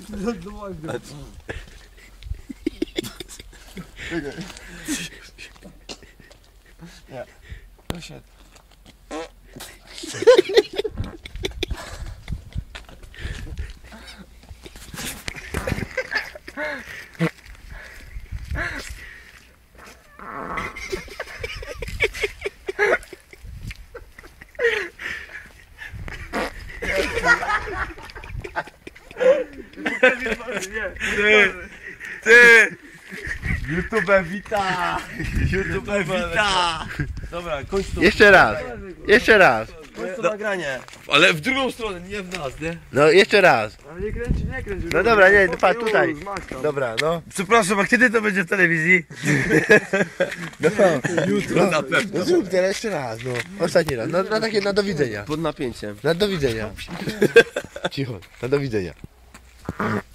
Nie. Dosiadł. Ty! YouTube wita! YouTube wita! Dobra, kończ to. Jeszcze raz. Jeszcze raz. Kończ to nagranie. Ale w drugą stronę, nie w nas, nie? No jeszcze raz. Ale nie kręci, nie kręci. No dobra, nie, patrz tutaj. Dobra, no. Przepraszam, a kiedy to będzie w telewizji? No, Jutro na pewno. no zrób teraz jeszcze raz, no. Ostatni raz. Na takie, na do widzenia. Pod napięciem. Na do widzenia. Cicho, na do widzenia.